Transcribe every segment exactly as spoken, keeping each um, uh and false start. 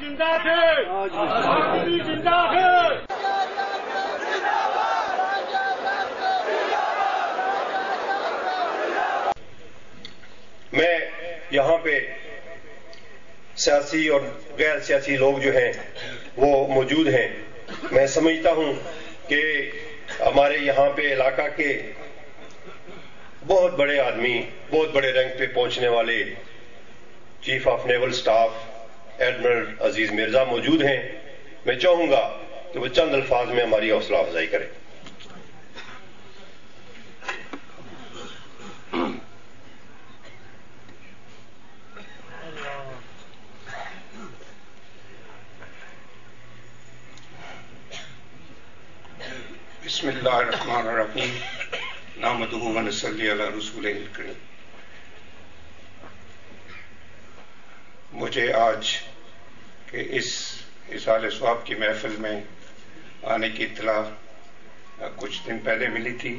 زندہ ہے، آزادی زندہ ہے۔ میں یہاں پہ سیاسی اور غیر سیاسی لوگ جو ہیں وہ موجود ہیں۔ میں سمجھتا ہوں کہ ہمارے یہاں پہ علاقہ کے بہت بڑے آدمی، بہت بڑے رینک پہ پہنچنے والے chief of naval staff admiral Aziz Mirza موجود ہیں۔ میں چاہوں گا کہ وہ چند الفاظ میں ہماری حوصلہ افزائی کریں۔ بسم اللہ الرحمن الرحیم، نحمدہ و نصلی علی رسولہ الکریم۔ مجھے آج کہ اس اصال ثواب کی محفل میں آنے کی اطلاع کچھ دن پہلے ملی تھی۔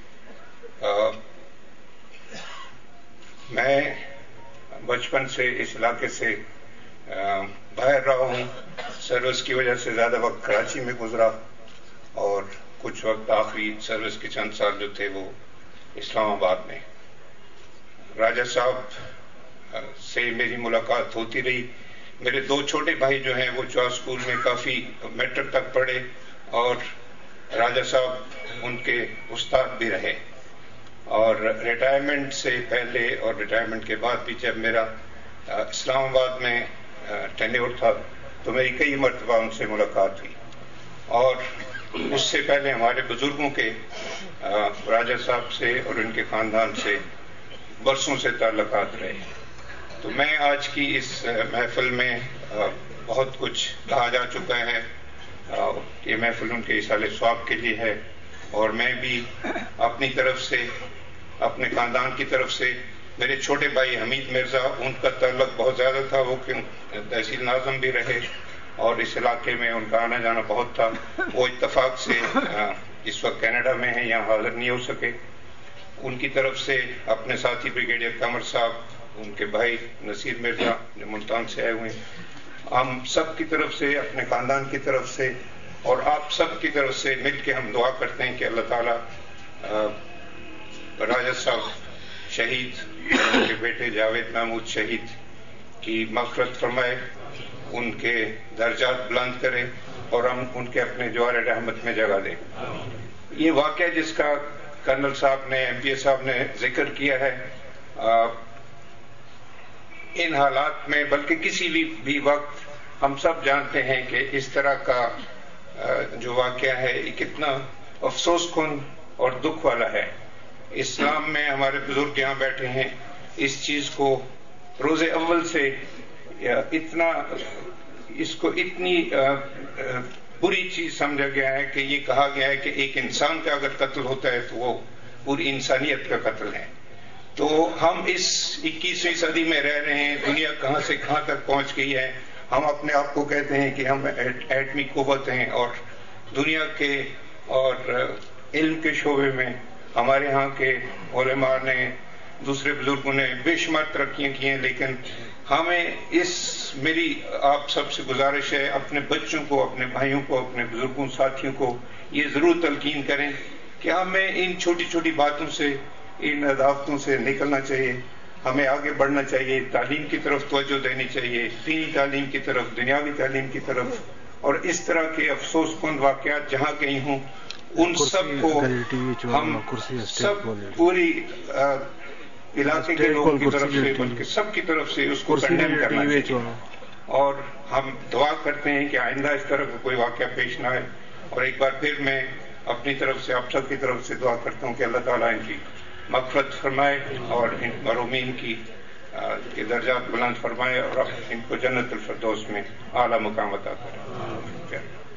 میں بچپن سے اس علاقے سے باہر رہا ہوں، سروس کی وجہ سے زیادہ وقت کراچی میں گزرا، اور کچھ وقت آخری سروس کے چند سال جو تھے وہ اسلام آباد میں۔ راجہ صاحب سے میری ملاقات ہوتی رہی۔ میرے دو چھوٹے بھائی جو ہیں وہ چوہا اسکول میں کافی میٹرک تک پڑھے، اور راجہ صاحب ان کے استاد بھی رہے، اور ریٹائرمنٹ سے پہلے اور ریٹائرمنٹ کے بعد بھی جب میرا اسلام آباد میں ٹینیور تھا تو میری کئی مرتبہ ان سے ملاقات ہوئی، اور اس سے پہلے ہمارے بزرگوں کے راجہ صاحب سے اور ان کے خاندان سے برسوں سے تعلقات رہے۔ تو میں آج کی اس محفل میں بہت کچھ کہا جا چکا ہے۔ یہ محفل ان کے اصال ثواب کے لیے ہے، اور میں بھی اپنی طرف سے، اپنے خاندان کی طرف سے، میرے چھوٹے بھائی حمید مرزا، ان کا تعلق بہت زیادہ تھا، وہ تحصیل ناظم بھی رہے اور اس علاقے میں ان کا آنا جانا بہت تھا۔ وہ اتفاق سے اس وقت کینیڈا میں ہیں، یہاں حاضر نہیں ہو سکے۔ ان کی طرف سے اپنے ساتھی بریگیڈیئر قمر صاحب، ان کے بھائی نصیر مرزا جو ملتان سے آئے ہوئے ہیں، ہم سب کی طرف سے، اپنے خاندان کی طرف سے اور آپ سب کی طرف سے مل کے ہم دعا کرتے ہیں کہ اللہ تعالیٰ راجہ صاحب شہید، ان کے بیٹے جاوید محمود شہید کی مغفرت فرمائے، ان کے درجات بلند کرے، اور ہم ان کے اپنے جوار رحمت میں جگہ دیں۔ یہ واقعہ جس کا کرنل صاحب نے، ایم پی اے صاحب نے ذکر کیا ہے، ان حالات میں، بلکہ کسی بھی بھی وقت، ہم سب جانتے ہیں کہ اس طرح کا جو واقعہ ہے یہ کتنا افسوس کن اور دکھ والا ہے۔ اسلام میں ہمارے بزرگ یہاں بیٹھے ہیں، اس چیز کو روز اول سے اتنا، اس کو اتنی بری چیز سمجھا گیا ہے کہ یہ کہا گیا ہے کہ ایک انسان کا اگر قتل ہوتا ہے تو وہ پوری انسانیت کا قتل ہے۔ تو ہم اس اکیسویں صدی میں رہ رہے ہیں، دنیا کہاں سے کہاں تک پہنچ گئی ہے، ہم اپنے آپ کو کہتے ہیں کہ ہم ایٹمی قوت ہیں، اور دنیا کے اور علم کے شعبے میں ہمارے ہاں کے علماء نے، دوسرے بزرگوں نے بے شمار ترقیاں کی ہیں، لیکن ہمیں اس، میری آپ سب سے گزارش ہے، اپنے بچوں کو، اپنے بھائیوں کو، اپنے بزرگوں ساتھیوں کو یہ ضرور تلقین کریں کہ ہمیں ان چھوٹی چھوٹی باتوں سے، ان عداوتوں سے نکلنا چاہیے، ہمیں آگے بڑھنا چاہیے، تعلیم کی طرف توجہ دینی چاہیے، دینی تعلیم کی طرف، دنیاوی تعلیم کی طرف، اور اس طرح کے افسوس کن واقعات جہاں کہیں ہوں ان سب کو ہم سب پوری علاقے کے لوگوں کی طرف سے، بلکہ سب کی طرف سے اس کو کنڈیم کرنا چاہیے، اور ہم دعا کرتے ہیں کہ آئندہ اس طرح کا کوئی واقعہ پیش نہ آئے۔ اور ایک بار پھر میں اپنی طرف سے، آپ سب کی طرف سے دعا کرتا ہوں کہ اللہ تعالیٰ ان کی مغفرت فرمائے اور ان مرحومین کی کے درجات بلند فرمائے، اور ان کو جنت الفردوس میں اعلیٰ مقام عطا کرے۔